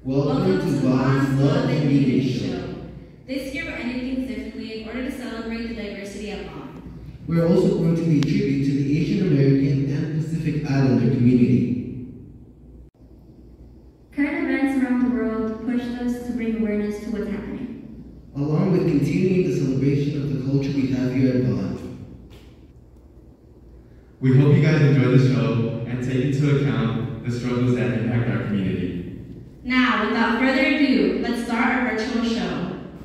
Welcome to Vaughn's Love and Reading Show. This year we're ending things differently in order to celebrate the diversity at Vaughn. We're also going to pay tribute to the Asian American and Pacific Islander community. Current events around the world pushed us to bring awareness to what's happening, along with continuing the celebration of the culture we have here at Vaughn. We hope you guys enjoy the show and take into account the struggles that impact our community. Now, without further ado, let's start our virtual show.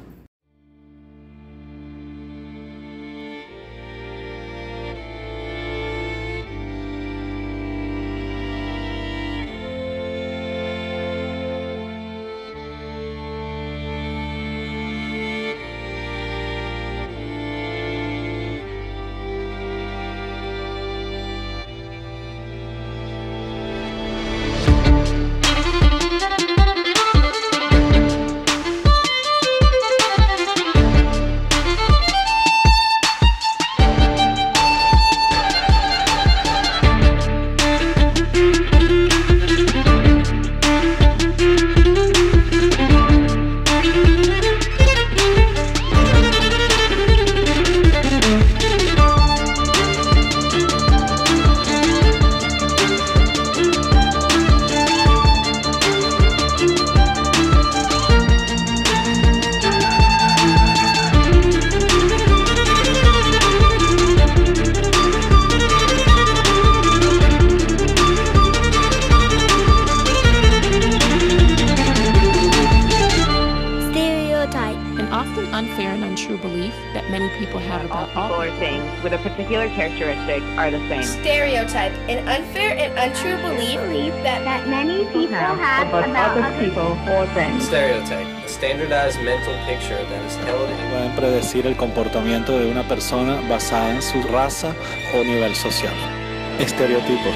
Unfair and untrue belief that many people have about all people or things with a particular characteristic are the same. Stereotype, an unfair and untrue belief that many people have about other people or things. Stereotype, a standardized mental picture that is held in. Pueden predecir el comportamiento de una persona basada en su raza o nivel social. Estereotipos.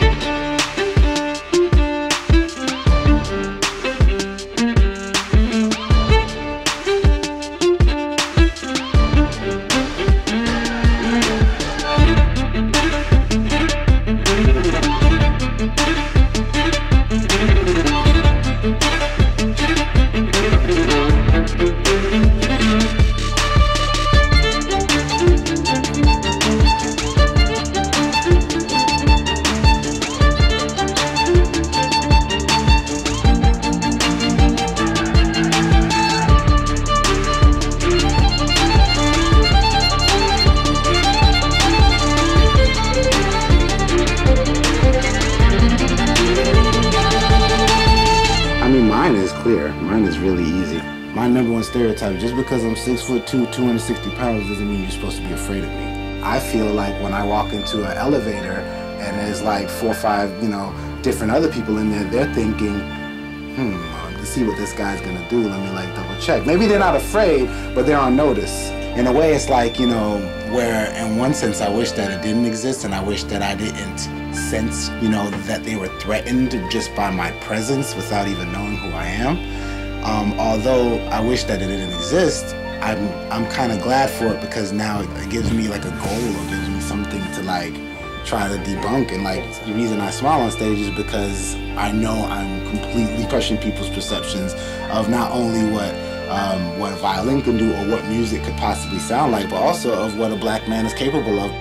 Mine is really easy. My number one stereotype, just because I'm 6'2", 260 pounds doesn't mean you're supposed to be afraid of me. I feel like when I walk into an elevator and there's like 4 or 5, different other people in there, they're thinking, to see what this guy's gonna do, let me like double check. Maybe they're not afraid, but they're on notice. In a way, it's like, where in one sense I wish that it didn't exist, and I wish that I didn't sense, that they were threatened just by my presence without even knowing who I am. Although I wish that it didn't exist, I'm kind of glad for it, because now it gives me like a goal, or gives me something to like try to debunk. And like the reason I smile on stage is because I know I'm completely crushing people's perceptions of not only what a violin can do or what music could possibly sound like, but also of what a black man is capable of.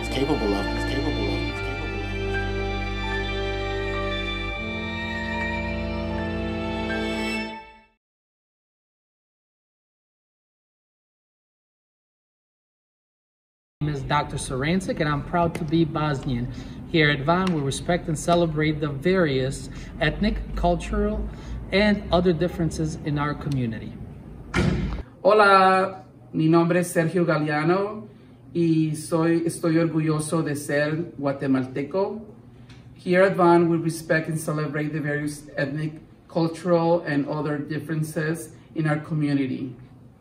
My name is Dr. Sarancic, and I'm proud to be Bosnian. Here at Vaughn, we respect and celebrate the various ethnic, cultural, and other differences in our community. Hola, mi nombre es Sergio Galeano y estoy orgulloso de ser guatemalteco. Here at Vaughn, we respect and celebrate the various ethnic, cultural, and other differences in our community.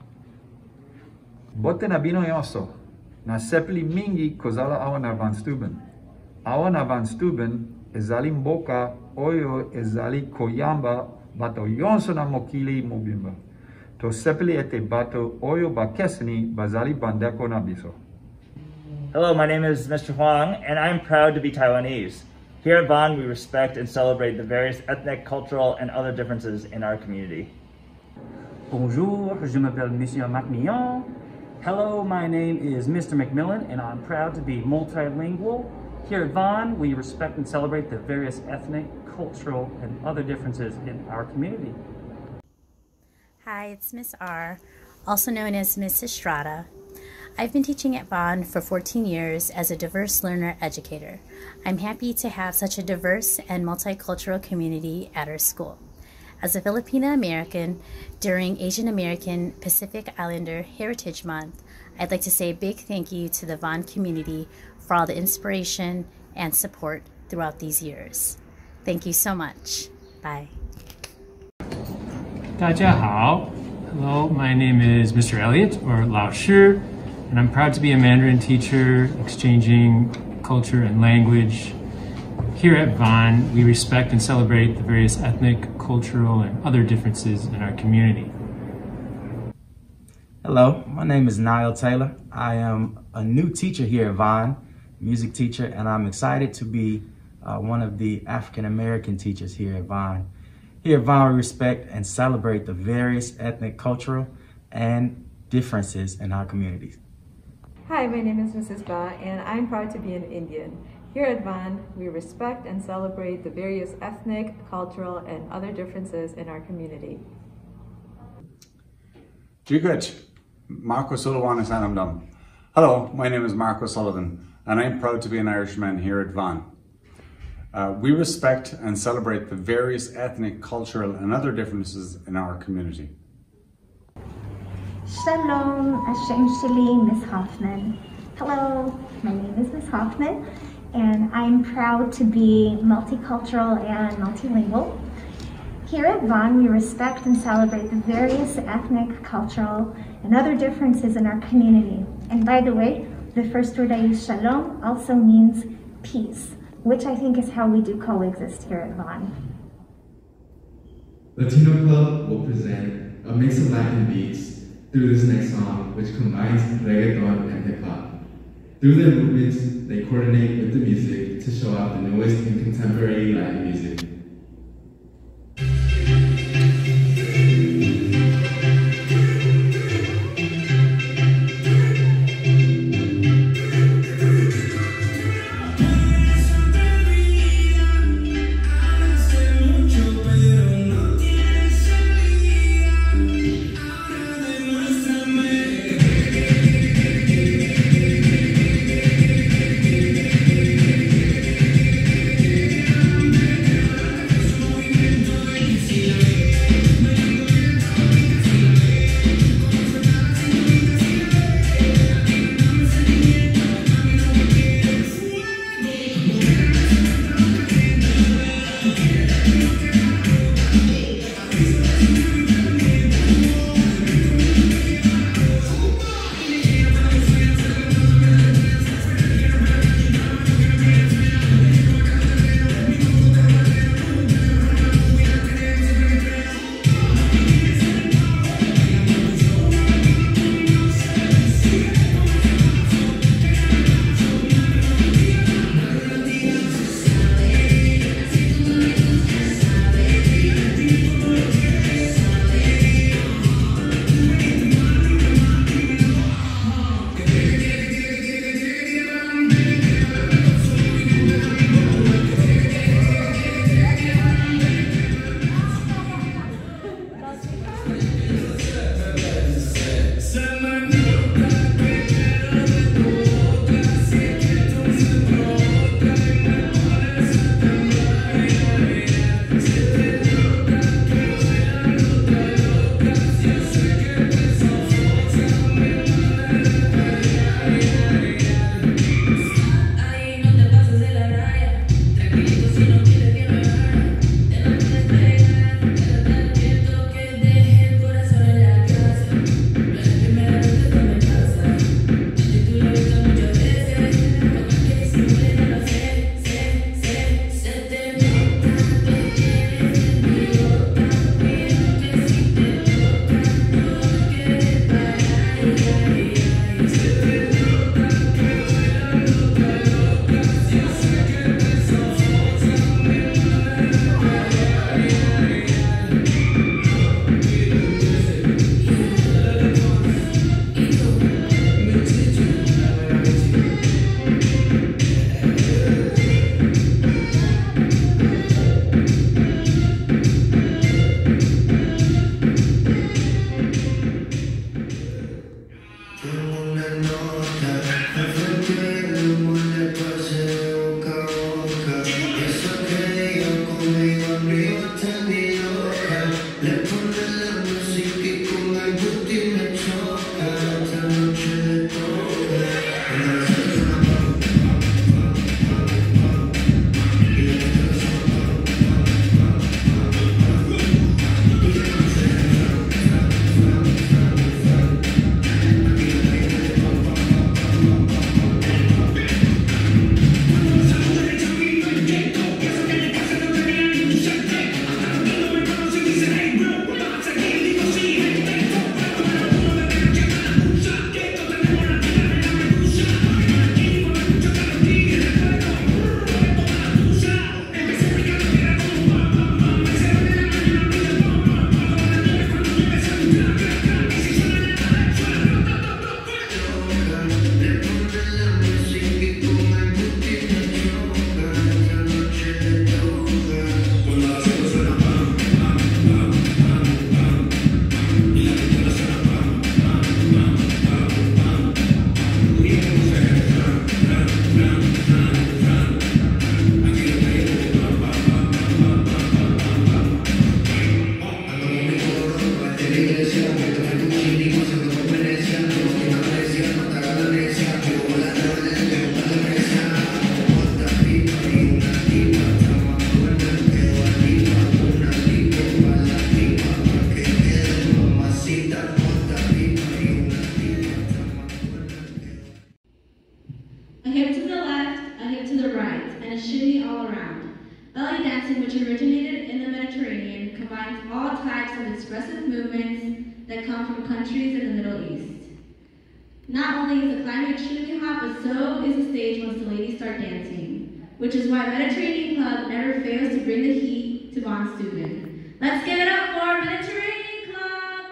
Bote na bino yoso. Na sepli mingi kozala awa na Van Steuben. Awa na Van Steuben ezali mboka oyo ezali koyamba bato yonso na mokili mobimba. To sepli ete bato oyo bakesni bazali bandeko na biso. Hello, my name is Mr. Huang, and I'm proud to be Taiwanese. Here at Vaughan, we respect and celebrate the various ethnic, cultural, and other differences in our community. Bonjour, je m'appelle Monsieur Macmillan. Hello, my name is Mr. McMillan, and I'm proud to be multilingual. Here at Vaughan, we respect and celebrate the various ethnic, cultural, and other differences in our community. Hi, it's Miss R, also known as Miss Estrada. I've been teaching at Vaughan for 14 years as a diverse learner educator. I'm happy to have such a diverse and multicultural community at our school. As a Filipina American during Asian American Pacific Islander Heritage Month, I'd like to say a big thank you to the Vaughan community for all the inspiration and support throughout these years. Thank you so much. Bye. 大家好. Hello, my name is Mr. Elliott, or Lao Shi, and I'm proud to be a Mandarin teacher exchanging culture and language. Here at Vaughan, we respect and celebrate the various ethnic, cultural, and other differences in our community. Hello, my name is Niall Taylor. I am a new teacher here at Vaughan, music teacher, and I'm excited to be one of the African American teachers here at Vaughan. Here at Vaughan, we respect and celebrate the various ethnic, cultural, and differences in our communities. Hi, my name is Mrs. Ba, and I'm proud to be an Indian. Here at Vaughan, we respect and celebrate the various ethnic, cultural, and other differences in our community. Jigat, Marco Sullivan is Anamdam. Hello, my name is Marco Sullivan, and I'm proud to be an Irishman here at Vaughan. We respect and celebrate the various ethnic, cultural, and other differences in our community. Shalom, Hashem Shali, Miss Hoffman. Hello, my name is Miss Hoffman, and I'm proud to be multicultural and multilingual. Here at Vaughan, we respect and celebrate the various ethnic, cultural, and other differences in our community. And by the way, the first word I use, shalom, also means peace, which I think is how we do coexist here at Vaughan. Latino Club will present a mix of Latin beats through this next song, which combines reggaeton and hip-hop. Through their movements, they coordinate with the music to show off the newest in contemporary Latin music. A hip to the left, a hip to the right, and a shimmy all around. Belly dancing, which originated in the Mediterranean, combines all types of expressive movements that come from countries in the Middle East. Not only is the climate extremely hot, but so is the stage once the ladies start dancing, which is why Mediterranean Club never fails to bring the heat to Von Steuben. Let's give it up for Mediterranean Club!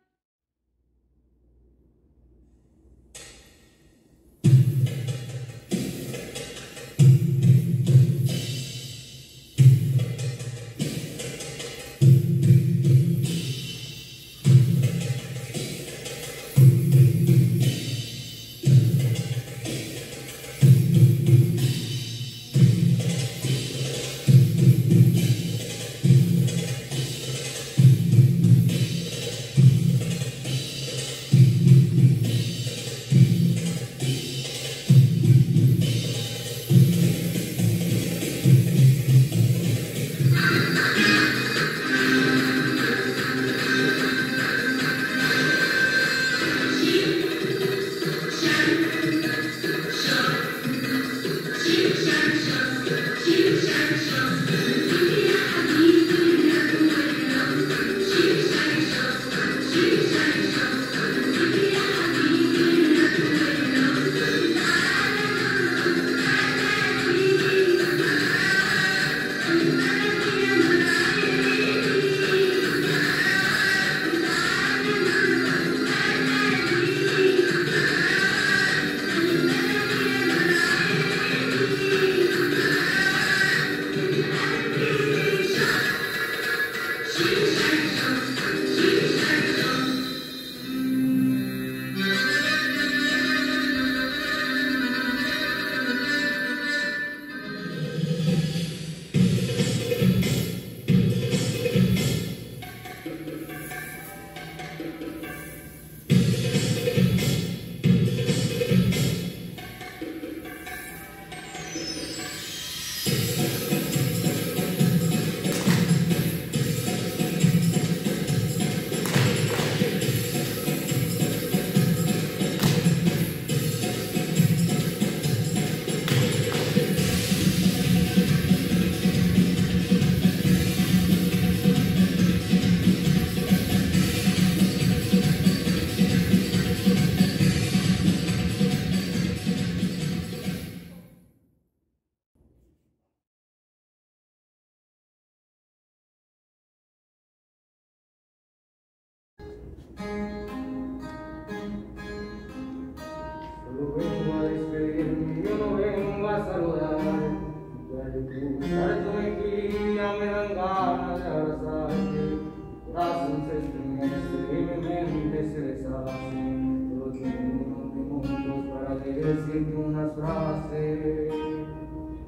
Solo vengo a despedirme, yo no vengo a saludar. Ya de cruzar tu mejilla me dan ganas de abrazarte. Mi corazón se estremece y mi mente se deshace. Solo tengo unos minutos para decirte unas frases.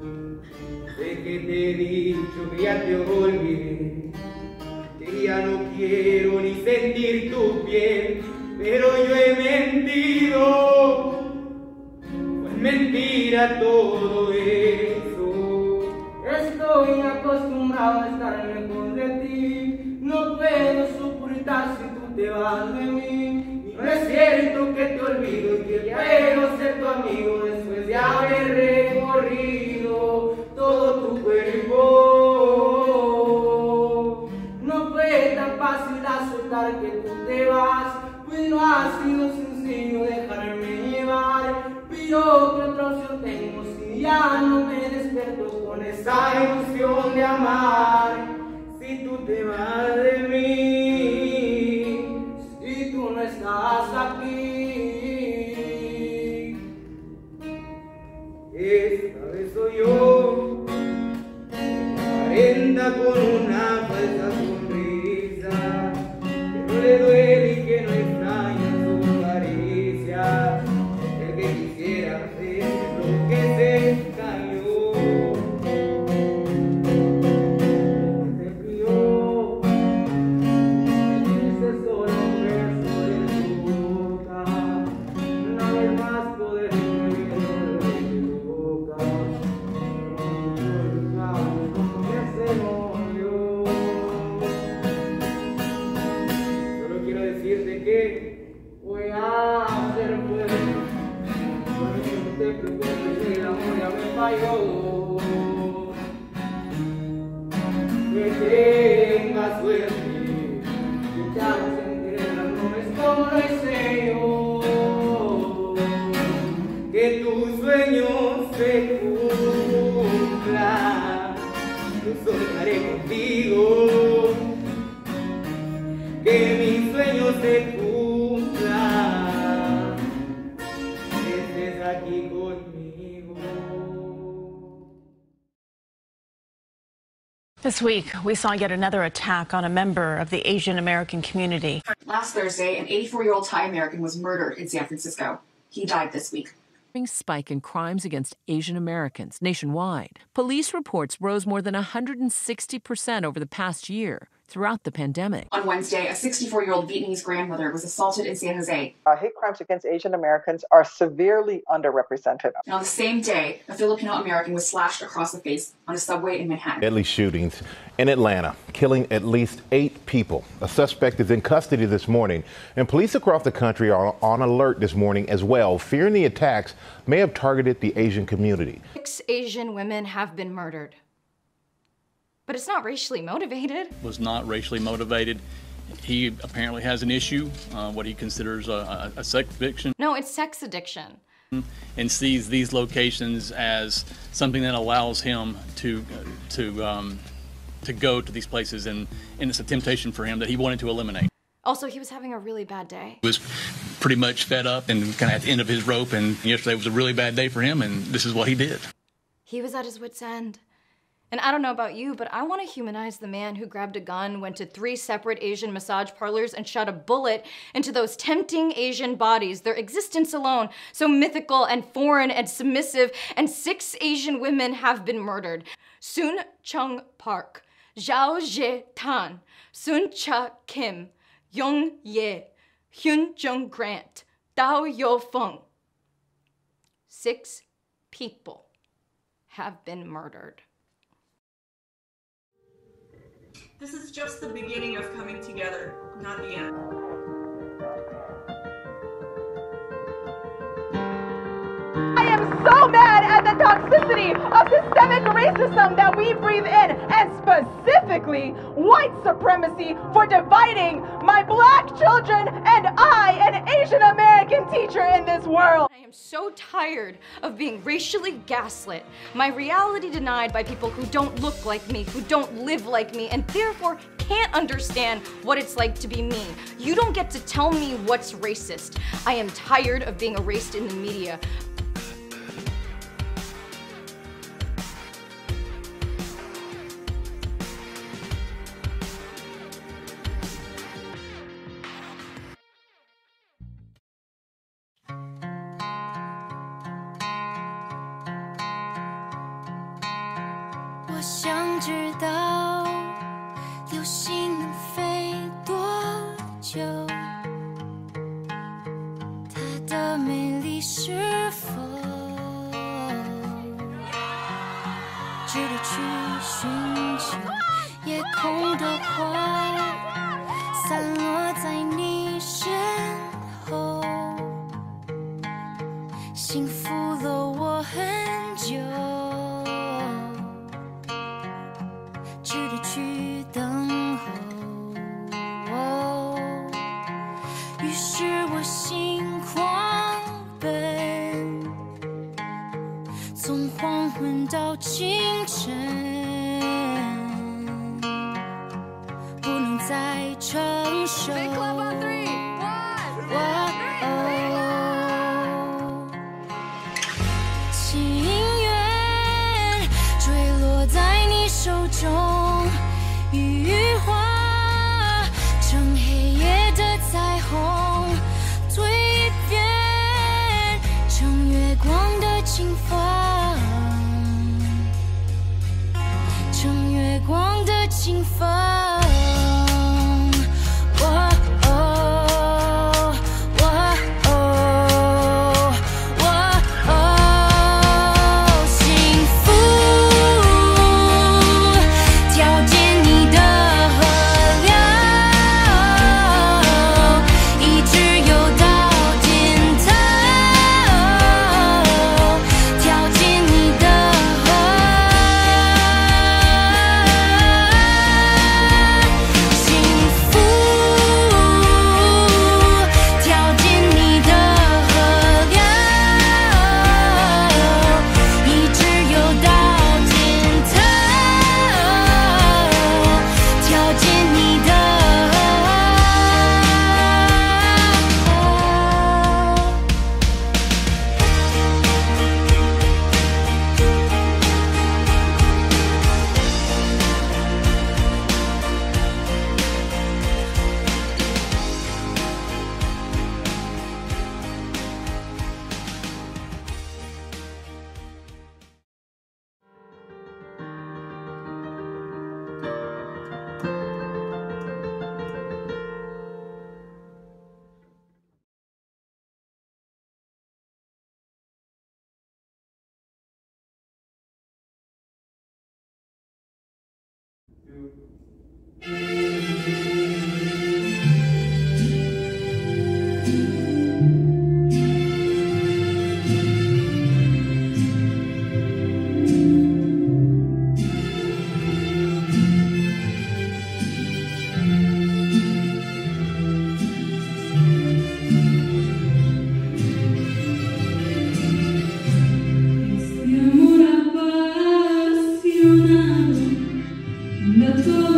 Sé que te he dicho que ya te olvidé, que ya no quiero quiero ni sentir tu piel, pero yo he mentido. Fue mentira todo eso. Estoy acostumbrado a estar lejos de ti. No puedo soportar si tú te vas de mí. Y no es cierto que te olvido y que puedo ser tu amigo después de haber recorrido todo tu cuerpo. No fue tan fácil aceptar que tú te vas, pues no ha sido sencillo dejarme llevar. Pero ¿qué otra opción tengo si ya no me despierto con esa ilusión de amar? Si tú te vas de mí, si tú no estás aquí, esta vez soy yo, aparenta con una falsa sonrisa, que no le duele y que no extraña su caricia, el que quisiera hacer lo que se cayó. Voy a hacer fuerte, no te preocupes, el amor ya me falló. Que tengas suerte, que ya no sentiré las nubes como lo hice yo. Que tus sueños se cumplan, yo soñaré contigo. Que mis sueños se cumplan. This week, we saw yet another attack on a member of the Asian American community. Last Thursday, an 84-year-old Thai American was murdered in San Francisco. He died this week. Spike in crimes against Asian Americans nationwide. Police reports rose more than 160% over the past year throughout the pandemic. On Wednesday, a 64-year-old Vietnamese grandmother was assaulted in San Jose. Hate crimes against Asian Americans are severely underrepresented. And on the same day, a Filipino American was slashed across the face on a subway in Manhattan. Deadly shootings in Atlanta, killing at least 8 people. A suspect is in custody this morning, and police across the country are on alert this morning as well, fearing the attacks may have targeted the Asian community. 6 Asian women have been murdered. But it's not racially motivated. Was not racially motivated. He apparently has an issue, what he considers a sex addiction. No, it's sex addiction. And sees these locations as something that allows him to go to these places, and it's a temptation for him that he wanted to eliminate. Also, he was having a really bad day. He was pretty much fed up and kind of at the end of his rope, and yesterday was a really bad day for him, and this is what he did. He was at his wit's end. And I don't know about you, but I want to humanize the man who grabbed a gun, went to 3 separate Asian massage parlors, and shot a bullet into those tempting Asian bodies, their existence alone, so mythical and foreign and submissive, and 6 Asian women have been murdered. Soon Chung Park, Zhao Zhe Tan, Sun Cha Kim, Young Ye, Hyun Jung Grant, Dao Yo Feng. 6 people have been murdered. This is just the beginning of coming together, not the end. I am so mad at the toxicity of systemic racism that we breathe in, and specifically white supremacy for dividing my black children and I, an Asian American teacher in this world. I am so tired of being racially gaslit, my reality denied by people who don't look like me, who don't live like me, and therefore can't understand what it's like to be me. You don't get to tell me what's racist. I am tired of being erased in the media. 究，它的美丽是否值得去寻求？夜空的花散落在你身后，幸福了我很久，值得去等候。于是我心狂奔，从黄昏到清晨，不能再承受。情缘坠落在你手中，羽化成黑夜的彩虹，蜕变成月光的清风，成月光的清风。 Amor apasionado,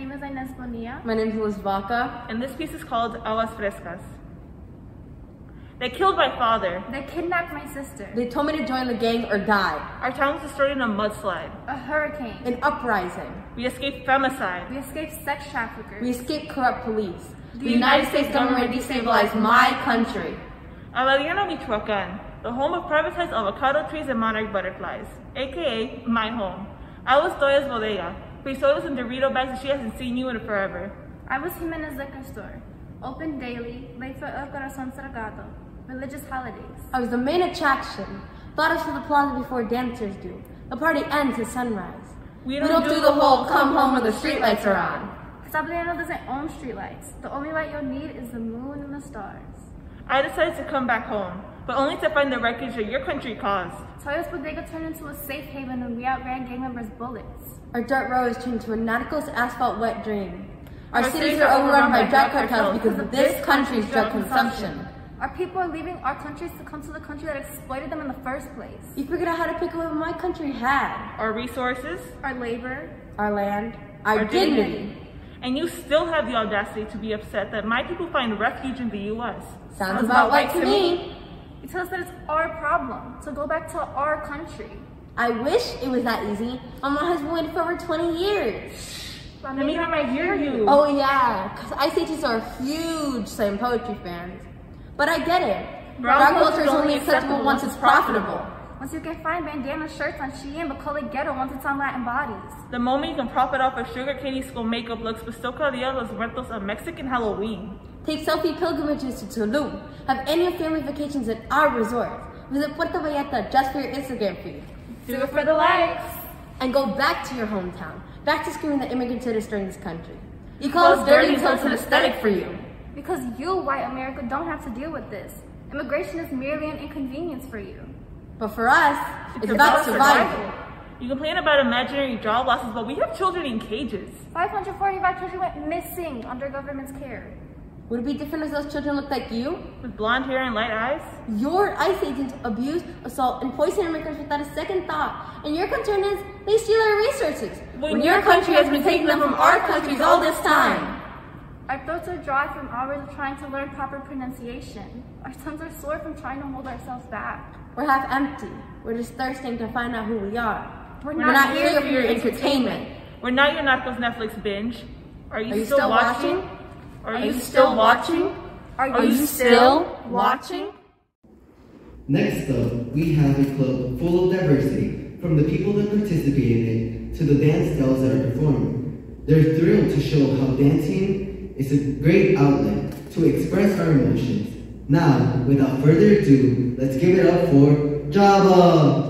name is Inés Bonilla. My name is Liz Vaca. And this piece is called Aguas Frescas. They killed my father. They kidnapped my sister. They told me to join the gang or die. Our town was destroyed in a mudslide. A hurricane. An uprising. We escaped femicide. We escaped sex traffickers. We escaped corrupt police. The United States government destabilized my country. Avellana, Michoacán, the home of privatized avocado trees and monarch butterflies, aka my home. I was Toya's bodega. Frisoles and Dorito bags, and she hasn't seen you in forever. I was Jimenez liquor store, open daily, late for El Corazón Sargato, religious holidays. I was the main attraction. Bought us for the plaza before dancers do. The party ends at sunrise. We don't do the whole come home when the streetlights are on. Sabliano doesn't own streetlights. The only light you'll need is the moon and the stars. I decided to come back home, but only to find the wreckage that your country caused. Toyo's bodega turned into a safe haven when we outran gang members' bullets. Our dirt roads turned into a nautical's asphalt wet dream. Our cities are overrun by drug cartels because of this country's drug consumption. Our people are leaving our countries to come to the country that exploited them in the first place. You figured out how to pick away what my country had. Our resources, our labor, our land, our dignity. And you still have the audacity to be upset that my people find refuge in the U.S. Sounds about right to me. You tell us that it's our problem, so go back to our country. I wish it was that easy. My husband waited for over 20 years. Let me hear you. Oh yeah, because ICTs are huge slam poetry fans. But I get it. Brown culture is only acceptable once it's profitable. Once you can find bandana shirts on Shein but call it ghetto once it's on Latin bodies. The moment you can profit off of sugar candy school makeup looks but still call Dia los Muertos a Mexican Halloween. Take selfie pilgrimages to Tulum. Have annual family vacations at our resort. Visit Puerto Vallarta just for your Instagram feed. Do it for the likes. And go back to your hometown. Back to screaming that immigrants are destroying this country. You call us dirty until it's an aesthetic for you. Because you, white America, don't have to deal with this. Immigration is merely an inconvenience for you. But for us, it's about survival. You complain about imaginary job losses, but we have children in cages. 545 children went missing under government's care. Would it be different if those children looked like you? With blonde hair and light eyes? Your ICE agents abuse, assault, and poison immigrants without a second thought. And your concern is they steal our resources. When your country has been taking them from our countries all this time. Our throats are dry from hours of trying to learn proper pronunciation. Our tongues are sore from trying to hold ourselves back. We're half empty. We're just thirsting to find out who we are. We're not here for your entertainment. We're not your Narcos Netflix binge. Are you still watching? Are you still watching? Are you still watching? Next up, we have a club full of diversity, from the people that participate in it to the dance styles that are performing. They're thrilled to show how dancing is a great outlet to express our emotions. Now, without further ado, let's give it up for Java!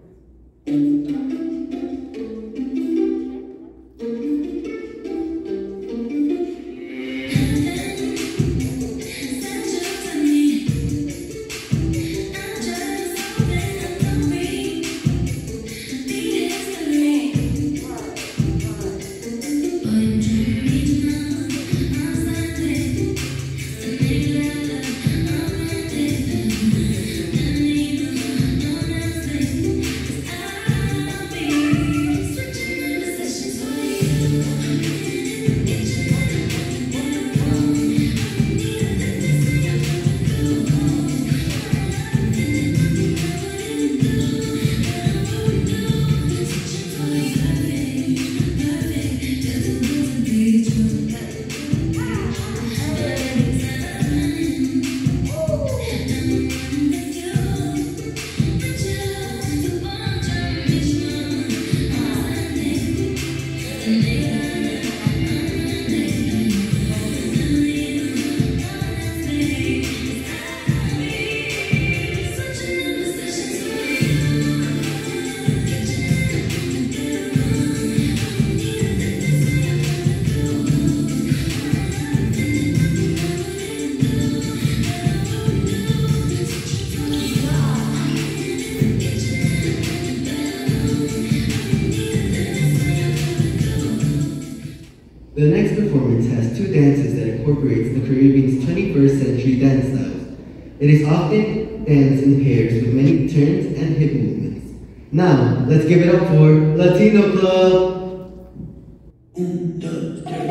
The next performance has two dances that incorporates the Caribbean's 21st century dance styles. It is often danced in pairs with many turns and hip movements. Now, let's give it up for Latino Club!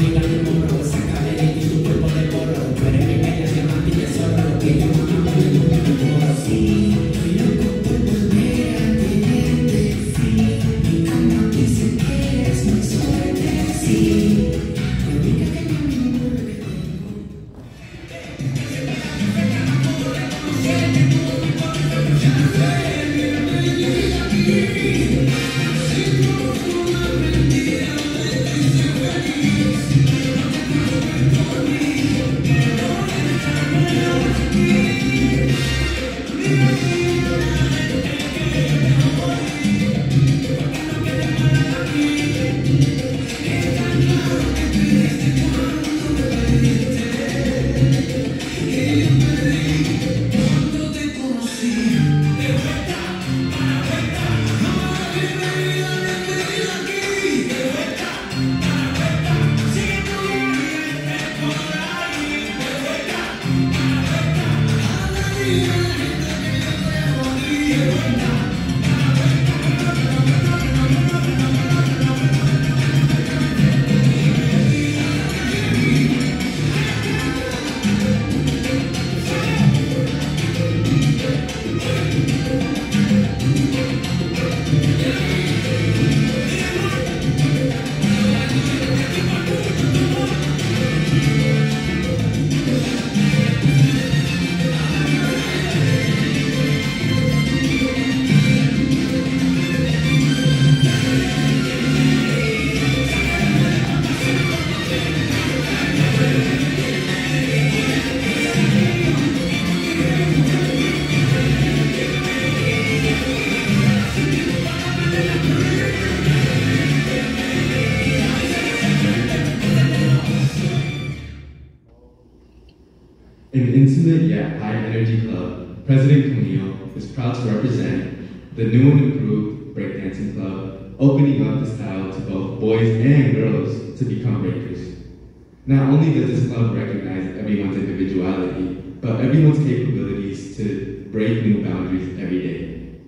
In the intimate yet high-energy club, President Camille is proud to represent the new and improved breakdancing club, opening up the style to both boys and girls to become breakers. Not only does this club recognize everyone's individuality, but everyone's capabilities to break new boundaries every day.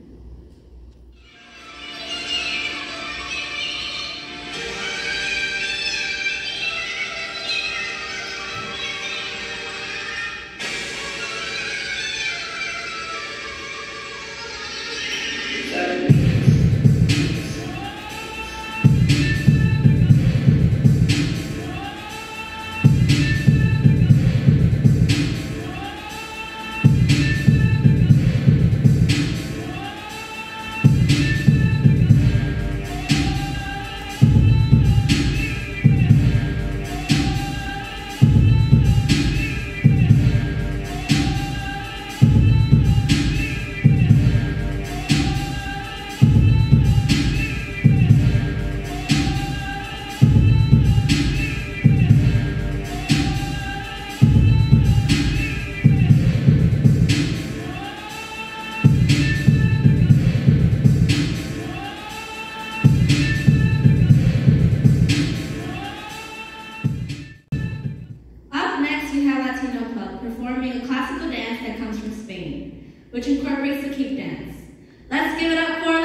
performing a classical dance that comes from Spain, which incorporates the kick dance. Let's give it up for